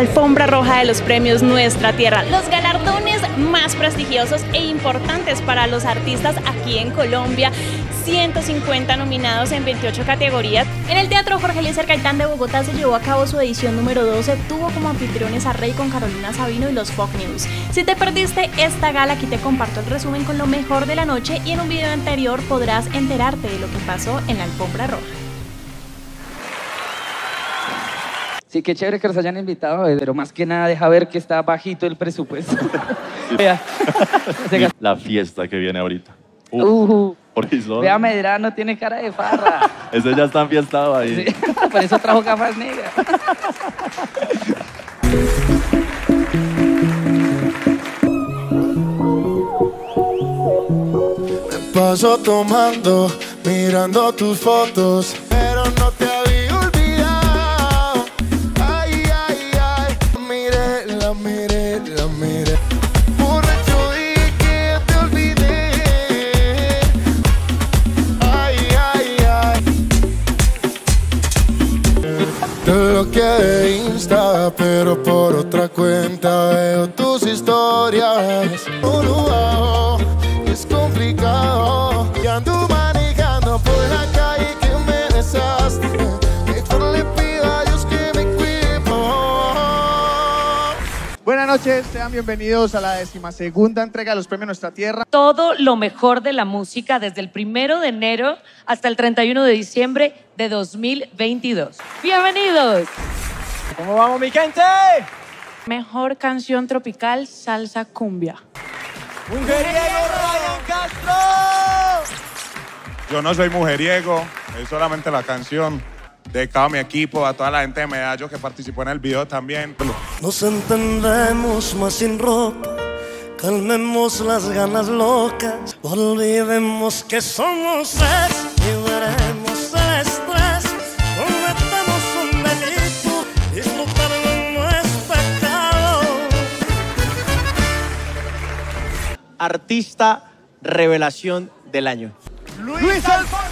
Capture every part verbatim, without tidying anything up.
alfombra roja de los premios Nuestra Tierra, los galardones más prestigiosos e importantes para los artistas aquí en Colombia. ciento cincuenta nominados en veintiocho categorías. En el Teatro Jorge Eliezer Gaitán de Bogotá se llevó a cabo su edición número doce. Tuvo como anfitriones a Rey con Carolina Sabino y los Folk News. Si te perdiste esta gala, aquí te comparto el resumen con lo mejor de la noche y en un video anterior podrás enterarte de lo que pasó en la alfombra roja. Sí, qué chévere que los hayan invitado, pero más que nada deja ver que está bajito el presupuesto. Vea. La fiesta que viene ahorita. Uf. Uh, Son... Vea, Medrano tiene cara de farra. Ese ya está enfiestado ahí. Sí, por eso trajo gafas negras. Me paso tomando, mirando tus fotos, pero no te había olvidado. Ay, ay, ay, mire, la mire, la mire. Borracho y que te olvidé. Ay, ay, ay. Te bloqueé de Insta, pero por otra cuenta veo tus historias. Oh, no, es complicado. Y ando manejando por la calle que me besaste. Mejor le pido a Dios que me cuide. Buenas noches, sean bienvenidos a la decimasegunda entrega de los premios Nuestra Tierra. Todo lo mejor de la música desde el primero de enero hasta el treinta y uno de diciembre de dos mil veintidós. ¡Bienvenidos! ¿Cómo vamos, mi gente? Mejor canción tropical, salsa cumbia. ¡Mujeriego Ryan Castro! Yo no soy mujeriego, es solamente la canción. Dedicado a mi equipo, a toda la gente de Medallo que participó en el video también. Nos entendemos más sin ropa, calmemos las ganas locas, olvidemos que somos tres, liberemos el estrés, cometemos un delito, disfrutarlo no es pecado. Artista revelación del año. Luis, Luis Alfonso.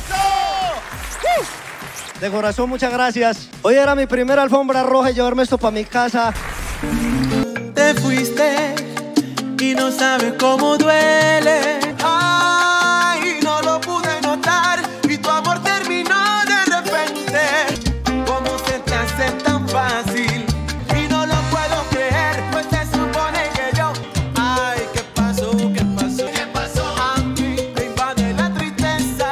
De corazón, muchas gracias. Hoy era mi primera alfombra roja y llevarme esto para mi casa. Te fuiste y no sabes cómo duele. Ay, no lo pude notar y tu amor terminó de repente. ¿Cómo se te hace tan fácil? Y no lo puedo creer, pues se supone que yo. Ay, ¿qué pasó? ¿Qué pasó? ¿Qué pasó? A mí me invade la tristeza.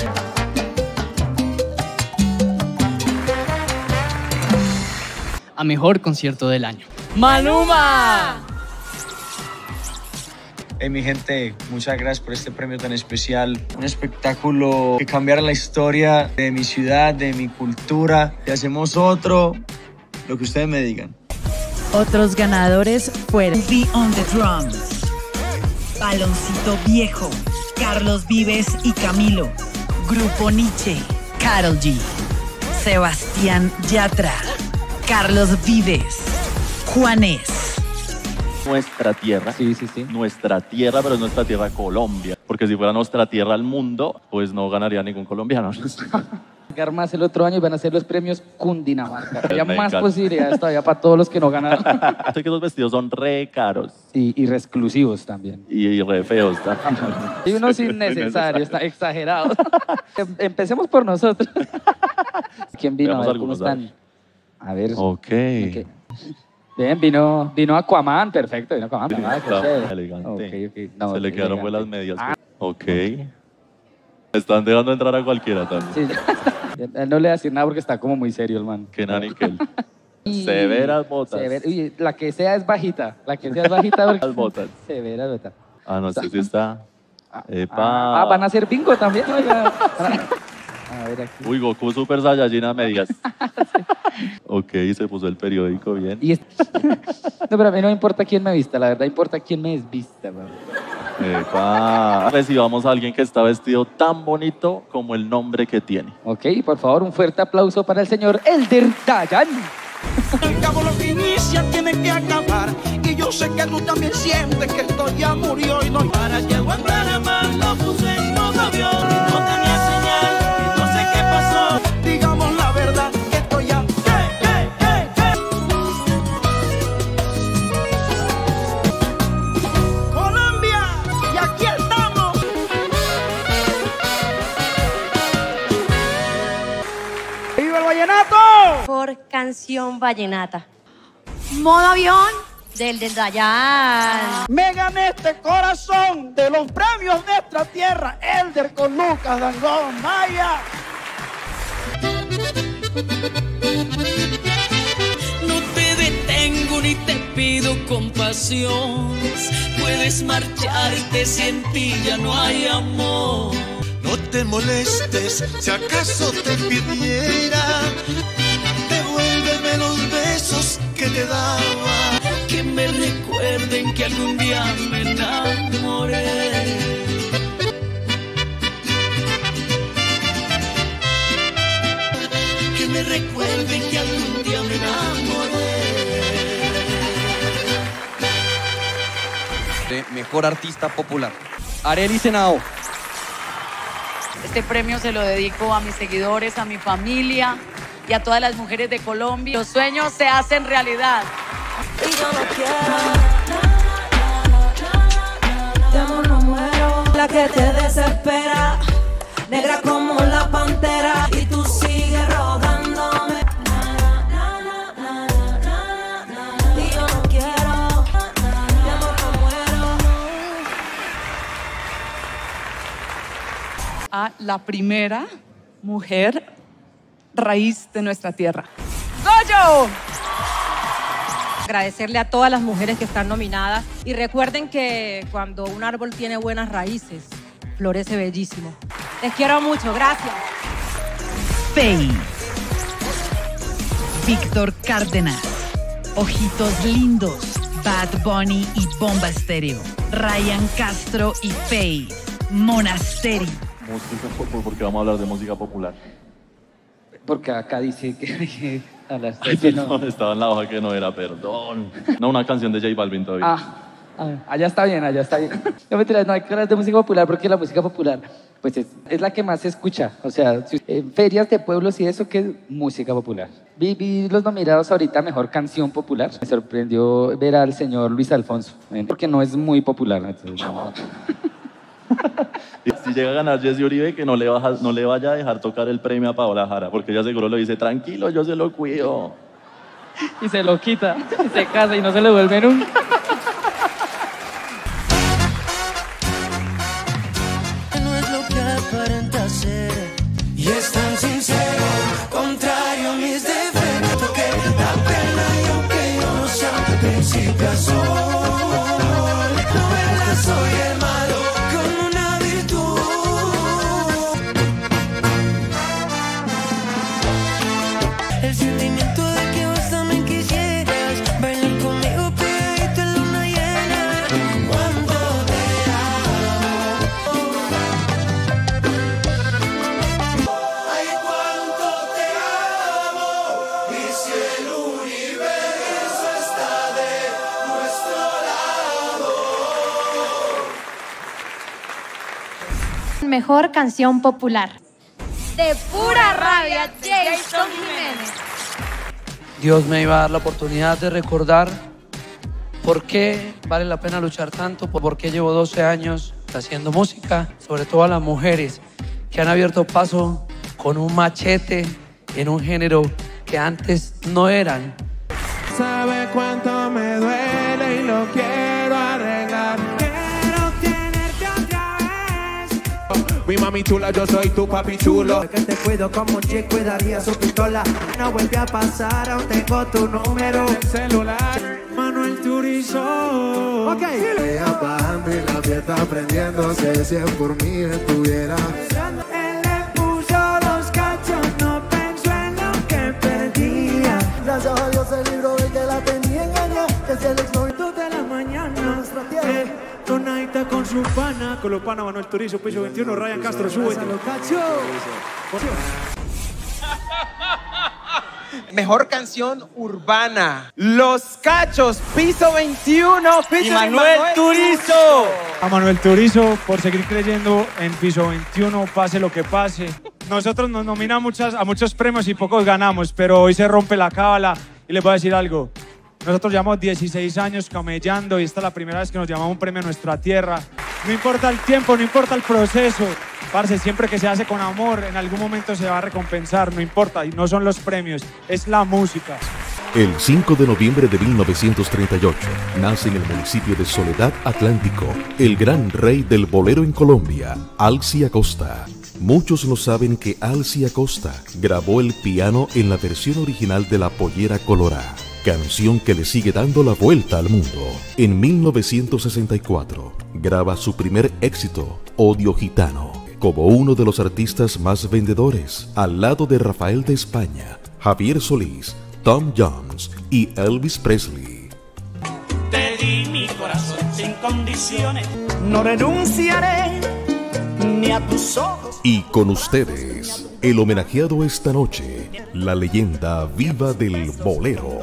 A mejor concierto del año. ¡Maluma! Hey, mi gente, muchas gracias por este premio tan especial. Un espectáculo que cambiará la historia de mi ciudad, de mi cultura. Y hacemos otro, lo que ustedes me digan. Otros ganadores fueron Be on the Drums, Baloncito Viejo, Carlos Vives y Camilo, Grupo Nietzsche, Karol G, Sebastián Yatra, Carlos Vives, Juanes. Nuestra tierra. Sí, sí, sí. Nuestra tierra, pero es nuestra tierra Colombia. Porque si fuera nuestra tierra al mundo, pues no ganaría ningún colombiano. Llegar más el otro año y van a ser los premios Cundinamarca. Había Me más encanta. posibilidades todavía para todos los que no ganaron. Sé que los vestidos son re caros. Y, y re exclusivos también. Y, y re feos también. Y unos innecesarios, está exagerados. Empecemos por nosotros. ¿Quién vino? A ver, ¿cómo están? A ver. Ok. Okay. Bien, vino, vino Aquaman, perfecto, vino Aquaman. Ah, qué chévere. Elegante. Okay, okay. No, Se le quedaron elegante. buenas medias. Ah. Ok. Están dejando entrar a cualquiera también. Sí. Él no le va a decir nada porque está como muy serio el man. Que nani que él. Severas botas. Sever... Uy, la que sea es bajita. La que sea es bajita porque... Las botas. Severas botas. Ah, no, este sí está. Epa. Ah, van a hacer bingo también, oiga. A ver aquí. Uy, Goku Super Saiyajin a medias. Ok, se puso el periódico bien. Y es... No, pero a mí no me importa quién me vista, la verdad importa quién me desvista. Man. Epa. Recibamos a alguien que está vestido tan bonito como el nombre que tiene. Ok, por favor, un fuerte aplauso para el señor Elder Dayan. Al cabo lo que inicia tiene que acabar. Y yo sé que tú también sientes que esto ya murió y no hay para. Llegó a Panamá, lo puse en modo avión y no tenía señal y no sé qué pasó. Digamos la verdad, que esto ya... Hey, hey, hey, hey. mejor canción vallenata. Modo avión del de Dayan. Me gané este corazón de los premios de nuestra tierra, Elder con Lucas Dangond Maya. No te detengo ni te pido compasión. Puedes marcharte si en ti ya no hay amor. No te molestes si acaso te pidiera. Devuélveme los besos que te daba. Que me recuerden que algún día me enamoré. Que me recuerden que algún día me enamoré. De mejor artista popular, Arely Senao. Este premio se lo dedico a mis seguidores, a mi familia y a todas las mujeres de Colombia. Los sueños se hacen realidad. Y yo no quiero, de amor no muero. La que te desespera, negra como la pantera, y tú sigues rogándome. Y yo no quiero, de amor no muero. A la primera mujer raíz de nuestra tierra. ¡Goyo! Agradecerle a todas las mujeres que están nominadas y recuerden que cuando un árbol tiene buenas raíces, florece bellísimo. Les quiero mucho, gracias. Feid, Víctor Cárdenas, Ojitos Lindos, Bad Bunny y Bomba Estéreo, Ryan Castro y Feid, Monasteri. Música, ¿por qué vamos a hablar de música popular? Porque acá dice que a las Ay, perdón, no. Estaba en la hoja que no era, perdón. No, una canción de J Balvin todavía. Ah, ah, allá está bien, allá está bien. No, mentira, no hay que hablar de música popular porque la música popular pues es, es la que más se escucha. O sea, si, en ferias de pueblos y eso, ¿qué es música popular? Vi, vi los nominados ahorita a Mejor Canción Popular. Me sorprendió ver al señor Luis Alfonso, ¿eh? Porque no es muy popular. Entonces, no. Si llega a ganar Jessy Uribe, que no le, baja, no le vaya a dejar tocar el premio a Paola Jara, porque ella seguro le dice, tranquilo, yo se lo cuido. Y se lo quita, y se casa y no se le vuelve nunca. No es lo que aparenta ser, y es tan sincero, contrario a mis defectos, que da pena y aunque yo no sea al principio soy, no verdad soy el malo. El sentimiento de que vos también quisieras bailar conmigo pegadito en luna llena. Cuando te amo, ay, cuánto te amo. Y si el universo está de nuestro lado. Mejor canción popular. De pura rabia, Jason Jiménez. Dios me iba a dar la oportunidad de recordar por qué vale la pena luchar tanto, por qué llevo doce años haciendo música, sobre todo a las mujeres que han abierto paso con un machete en un género que antes no eran. Sabe cuánto me duele y lo quiero arreglar. Quiero tenerte otra vez. Mi mami chula, yo soy tu papi chulo. Que te cuido como un chico cuidaría su pistola. No vuelve a pasar, aún tengo tu número. Celular, Manuel Turizo. Ok. Ella bajando y la fiesta prendiéndose. Si es por mí estuviera. Él le puso los cachos, no pensó en lo que perdía. Gracias a Dios el libro de que la tenía engañada. Que se le exnovio de la mañana. Nuestra tierra. Eh, Tonaita con su pana. Con los panas, Manuel Turizo, piso veintiuno, Ryan Castro, sube. Los cachos. Mejor canción urbana. Los Cachos, piso veintiuno. Y Manuel Turizo. A Manuel Turizo por seguir creyendo en piso veintiuno, pase lo que pase. Nosotros nos nominan muchas, a muchos premios y pocos ganamos, pero hoy se rompe la cábala. Y les voy a decir algo. Nosotros llevamos dieciséis años camellando y esta es la primera vez que nos llamamos un premio a nuestra tierra. No importa el tiempo, no importa el proceso. Parce, siempre que se hace con amor, en algún momento se va a recompensar, no importa. Y no son los premios, es la música. El cinco de noviembre de mil novecientos treinta y ocho nace en el municipio de Soledad Atlántico el gran rey del bolero en Colombia, Alci Acosta. Muchos no saben que Alci Acosta grabó el piano en la versión original de La Pollera Colorá, canción que le sigue dando la vuelta al mundo. En mil novecientos sesenta y cuatro graba su primer éxito, Odio Gitano, como uno de los artistas más vendedores, al lado de Rafael de España, Javier Solís, Tom Jones y Elvis Presley. Te di mi corazón sin condiciones. No renunciaré ni a tus ojos. Y con ustedes, el homenajeado esta noche, la leyenda viva del bolero.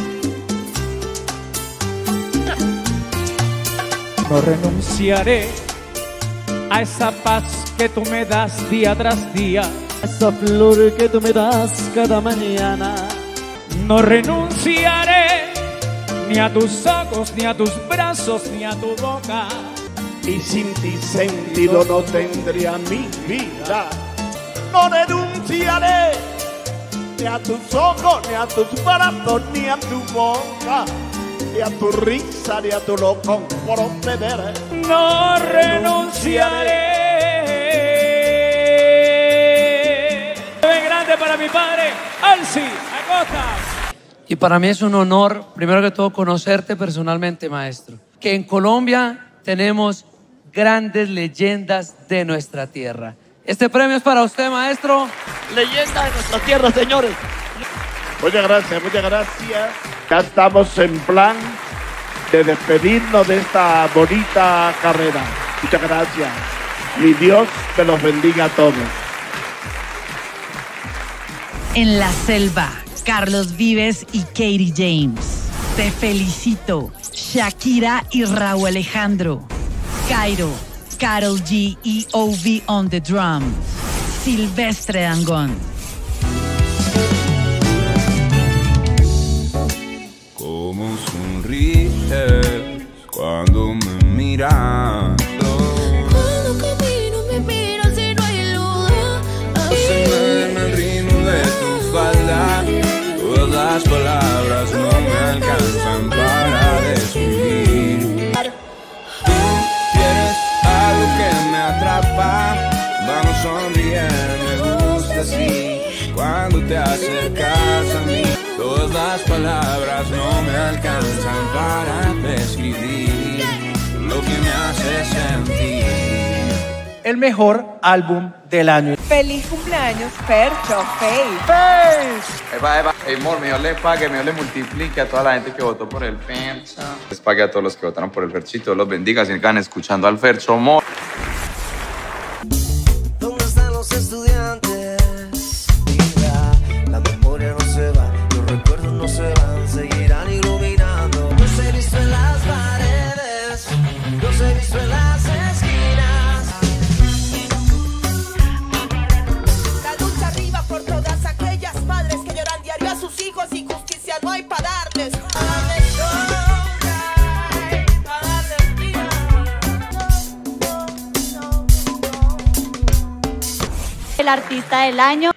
No renunciaré a esa paz que tú me das día tras día, esa flor que tú me das cada mañana. No renunciaré ni a tus ojos, ni a tus brazos, ni a tu boca. Y sin ti sentido no tendría mi vida. No renunciaré ni a tus ojos, ni a tus brazos, ni a tu boca, ni a tu risa, ni a tu loco proceder. No renunciaré. Bien grande para mi padre, Alci Acosta. Y para mí es un honor, primero que todo, conocerte personalmente, maestro. Que en Colombia tenemos grandes leyendas de nuestra tierra. Este premio es para usted, maestro. Leyenda de nuestra tierra, señores. Muchas gracias, muchas gracias. Ya estamos en plan de despedirnos de esta bonita carrera. Muchas gracias. Y Dios te los bendiga a todos. En la selva, Carlos Vives y Katie James. Te felicito. Shakira y Raúl Alejandro. Cairo, Karol G y O V on the drum. Silvestre Dangond. Cómo sonríes cuando me miras. Cuando camino me miras y no hay lugar. En el ritmo de tu falda, todas las palabras no me alcanzan para describir. Tú tienes algo que me atrapa, vamos sonriendo, me gusta así. Cuando te acercas a mí, todas las palabras no me alcanzan para describir lo que me hace sentir. El mejor álbum del año. ¡Feliz cumpleaños, Fercho! ¡Faith! ¡Faith! Eva, Eva, hey, amor, Dios le pague, Dios le multiplique a toda la gente que votó por el Fercho. Les pague a todos los que votaron por el Ferchito, los bendiga, sigan escuchando al Fercho, amor. ¿Dónde están los estudiantes? Mira, la memoria no se va, los recuerdos no se van, seguirán iluminando. Los he visto en las paredes, los he visto en las esquinas. La lucha arriba por todas aquellas madres que lloran diario a sus hijos y justicia no hay para darles. El artista del año.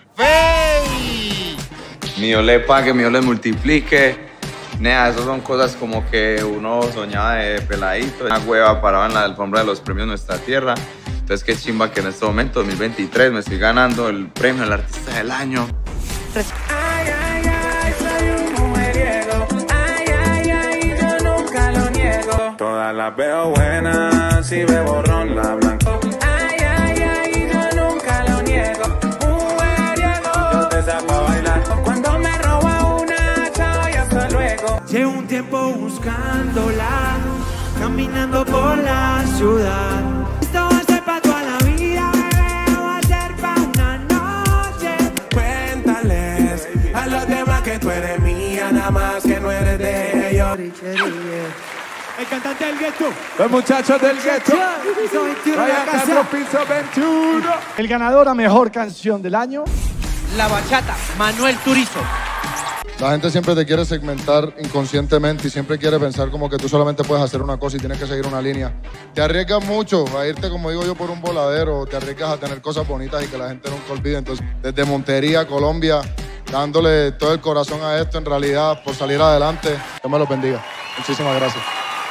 Mi Dios le pague, mi Dios le multiplique. Nea, esas son cosas como que uno soñaba de peladito. Una hueva parada en la alfombra de los premios Nuestra Tierra. Entonces qué chimba que en este momento, dos mil veintitrés, me estoy ganando el premio al artista del año. Ay, ay, ay, soy un mujeriego. Ay, ay, ay, yo nunca lo niego. Todas las veo buenas y bebo ron la blanca. Ay, ay, ay, yo nunca lo niego. Mujeriego. Yo te saco a bailar. Cuando me roba una, chao y hasta luego. Llevo un tiempo buscándola, caminando por la ciudad. Esto va a ser para toda la vida, va a ser para una noche. Cuéntales a los demás que tú eres mía, nada más que no eres de ellos. El cantante del gueto. Los muchachos del gueto. Piso veintiuno de la Ryan casa. Castro, piso veintiuno. El ganador a mejor canción del año. La bachata, Manuel Turizo. La gente siempre te quiere segmentar inconscientemente y siempre quiere pensar como que tú solamente puedes hacer una cosa y tienes que seguir una línea. Te arriesgas mucho a irte, como digo yo, por un voladero, te arriesgas a tener cosas bonitas y que la gente nunca olvide. Entonces, desde Montería, Colombia, dándole todo el corazón a esto, en realidad, por salir adelante. Dios me lo bendiga. Muchísimas gracias.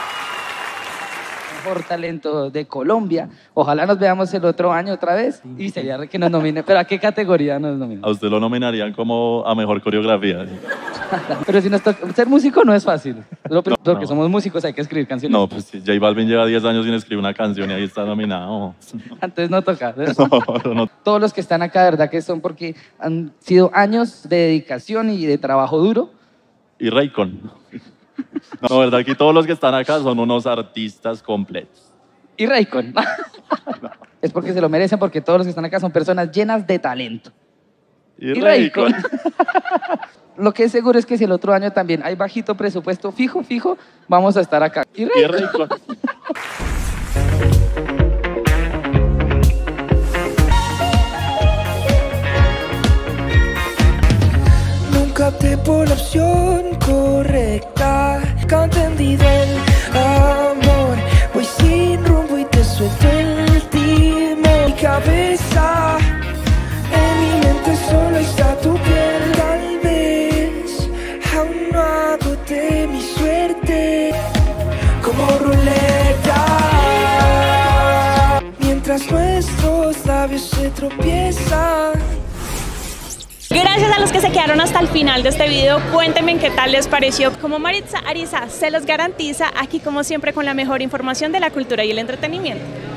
Mejor talento de Colombia. Ojalá nos veamos el otro año otra vez y sería re que nos nomine. ¿Pero a qué categoría nos nomina? A usted lo nominarían como a mejor coreografía. Pero si nos toca, ser músico no es fácil. Lo, porque no. somos músicos, hay que escribir canciones. No, pues sí, J Balvin lleva diez años sin escribir una canción y ahí está nominado. Entonces no toca. No, no. Todos los que están acá, de verdad que son porque han sido años de dedicación y de trabajo duro. Y Raycon. No, verdad, aquí todos los que están acá son unos artistas completos. Y Raycon. No. Es porque se lo merecen, porque todos los que están acá son personas llenas de talento. Y, y Raycon. Lo que es seguro es que si el otro año también hay bajito presupuesto, fijo, fijo, vamos a estar acá. Y Raycon. Y Raycon. Opté por la opción correcta, que ha entendido el amor. Voy sin rumbo y te suelto el timón. Mi cabeza, en mi mente solo está tu piel. Tal vez aún no agoté mi suerte como ruleta. Mientras nuestros labios se tropiezan. Gracias a los que se quedaron hasta el final de este video. Cuéntenme qué tal les pareció. Como Maritza Ariza se los garantiza, aquí como siempre con la mejor información de la cultura y el entretenimiento.